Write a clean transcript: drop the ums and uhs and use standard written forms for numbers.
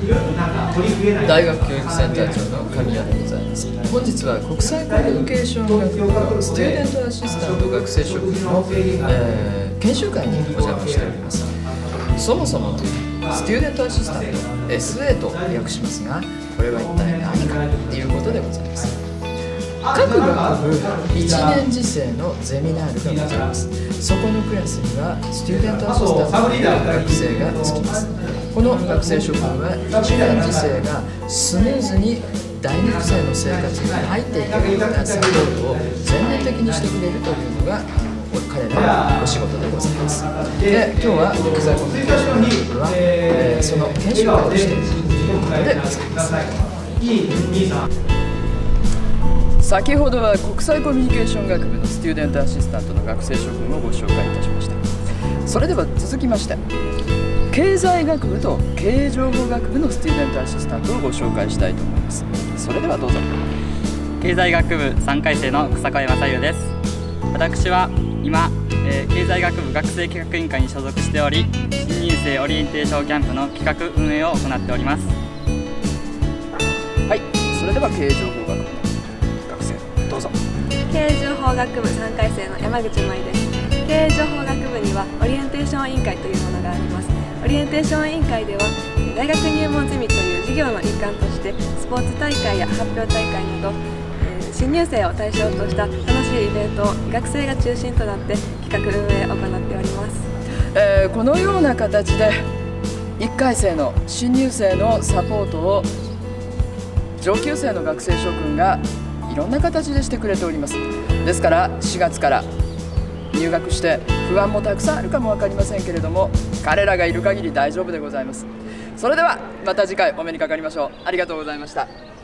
大学教育センター長の神谷でございます。本日は国際コミュニケーション学部のスチューデントアシスタント学生職の、研修会にお邪魔しております。そもそもスチューデントアシスタント SA と略しますが、これは一体何かということでございます。各学部1年次生のゼミナールがございます。そこのクラスにはスチューデントアシスタントの学生がつきます。この学生諸君は1年次生がスムーズに大学生の生活に入っていけるようなサポートを全面的にしてくれるというのが彼らのお仕事でございます。で、今日は国際コミュニケーション学部は、その研修会をしているということでございます。先ほどは国際コミュニケーション学部のスチューデントアシスタントの学生諸君をご紹介いたしました。それでは続きまして、経済学部と経営情報学部のスチューデントアシスタントをご紹介したいと思います。それではどうぞ。 経済学部3回生の草越正優です。私は今、経済学部学生企画委員会に所属しており、新入生オリエンテーションキャンプの企画運営を行っております。 はい、それでは経営情報学部の学生どうぞ。 経営情報学部3回生の山口舞です。経営情報学部にはオリエンテーション委員会というものがあります。オリエンテーション委員会では大学入門ゼミという授業の一環としてスポーツ大会や発表大会など、新入生を対象とした楽しいイベントを学生が中心となって企画運営を行っております。 このような形で1回生の新入生のサポートを上級生の学生諸君がいろんな形でしてくれております。ですから4月から入学して不安もたくさんあるかも分かりませんけれども、彼らがいる限り大丈夫でございます。それではまた次回お目にかかりましょう。ありがとうございました。